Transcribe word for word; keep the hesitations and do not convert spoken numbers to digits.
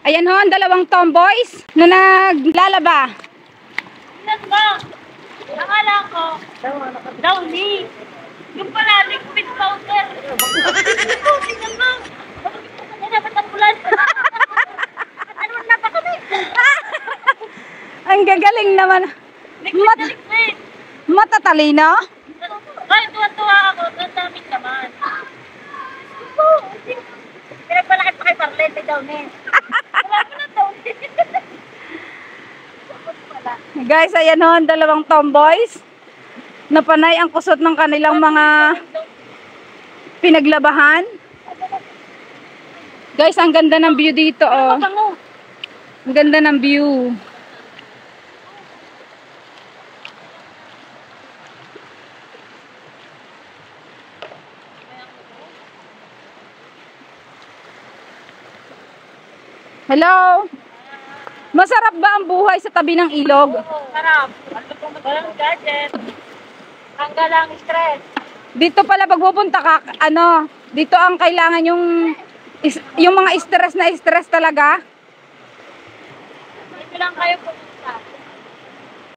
Ayan ho, ang dalawang tomboys na naglalaba. Tingnan mo. Akala ko, downy. Yung pala, liquid powder. Tingnan mo. Bakit dapat ang bulan? Ano na pa kami? Ang gagaling naman. Liquid Mat na liquid. matatalino? Ay, tuwa-tuwa ako. Ang daming naman. Pinagpalaki pa kay Parlete downy. Wala ko na downy. Guys, ayan ho, ang dalawang tomboys. Napanay ang kusot ng kanilang mga pinaglabahan. Guys, ang ganda ng view dito, oh. Ang ganda ng view. Hello? Masarap ba ang buhay sa tabi ng ilog? Sarap. Walang gadget. Tanggal ang stress. Dito pala pag pupunta ka, ano, dito ang kailangan yung is, yung mga stress na stress talaga. Dito lang kayo pupunta.